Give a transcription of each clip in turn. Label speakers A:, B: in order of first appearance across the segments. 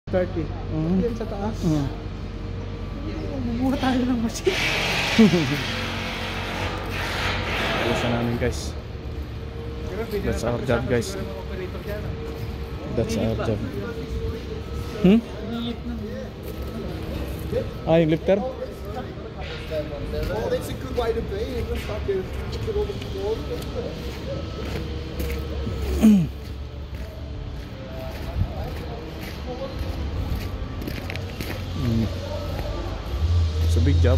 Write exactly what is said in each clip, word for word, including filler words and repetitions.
A: thirty.
B: Mm.
A: Yan sa taas.
B: Mm.
A: Mumuha tayo ng machine.
B: Ayos na namin guys. That's our job guys. That's our job. Hmm? Ah, yung lifter?
A: Oh, that's a good way to be. You just have to put all the floor.
B: Mm. It's a big job.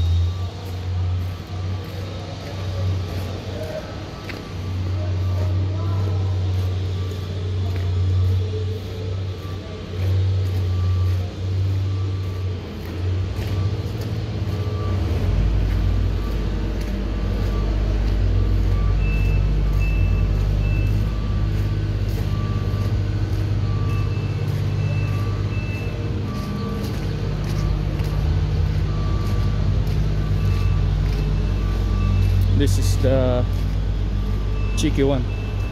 B: This is the cheeky one.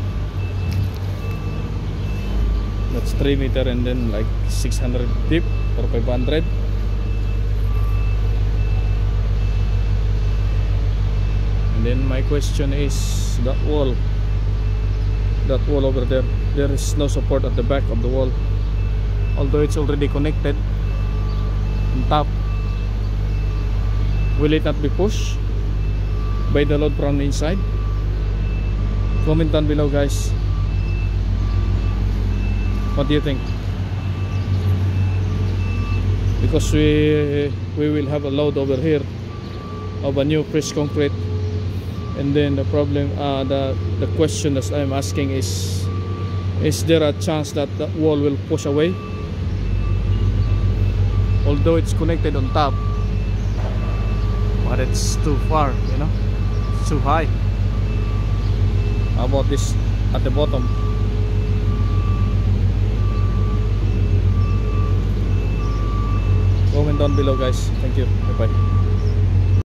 B: That's three meter and then like six hundred deep or five hundred. And then my question is that wall, that wall over there, there is no support at the back of the wall, although it's already connected on top. Will it not be pushed by the load from the inside? Comment down below guys. What do you think? Because we we will have a load over here of a new fresh concrete, and then the problem uh, the the question that I'm asking is is there a chance that the wall will push away, although it's connected on top, but it's too far, you know, it's too high. How about this at the bottom? Comment down below guys. Thank you. Bye bye.